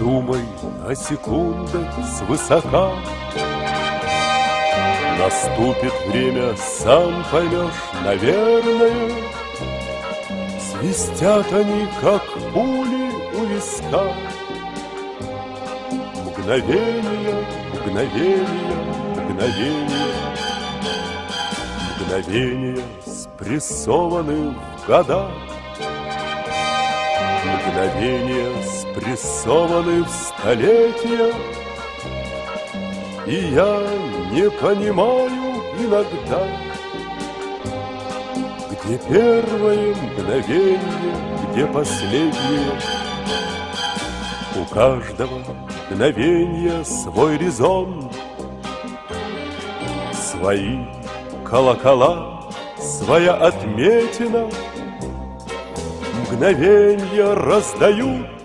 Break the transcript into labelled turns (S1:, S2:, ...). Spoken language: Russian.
S1: Подумай о секундах свысока. Наступит время, сам поймешь, наверное. Свистят они, как пули у виска. Мгновение, мгновение, мгновение. Мгновение, спрессованы в года. Мгновения, спрессованы в столетия. И я не понимаю иногда, где первое мгновение, где последнее. У каждого мгновения свой резон, свои колокола, своя отметина. Мгновенья раздают